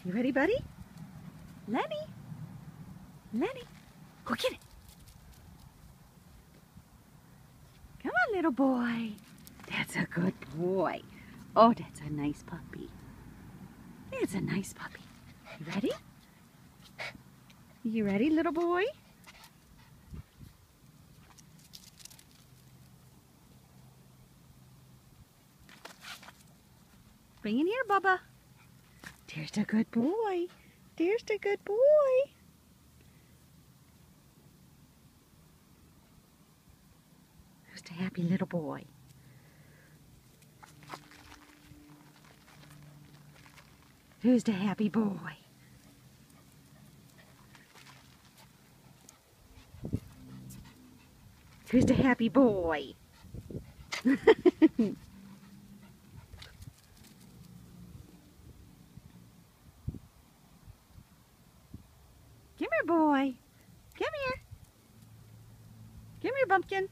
You ready, buddy? Lenny? Lenny? Go get it. Come on, little boy. That's a good boy. Oh, that's a nice puppy. It's a nice puppy. You ready? You ready, little boy? Bring in here, Bubba. There's the good boy. There's the good boy. Who's the happy little boy? Who's the happy boy? Who's the happy boy? Come here, boy. Come here. Come here, Bumpkin.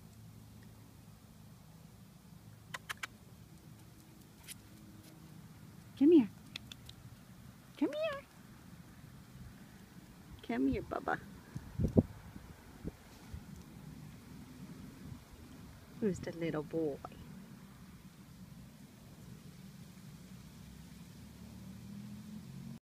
Come here. Come here. Come here, Bubba. Who's the little boy?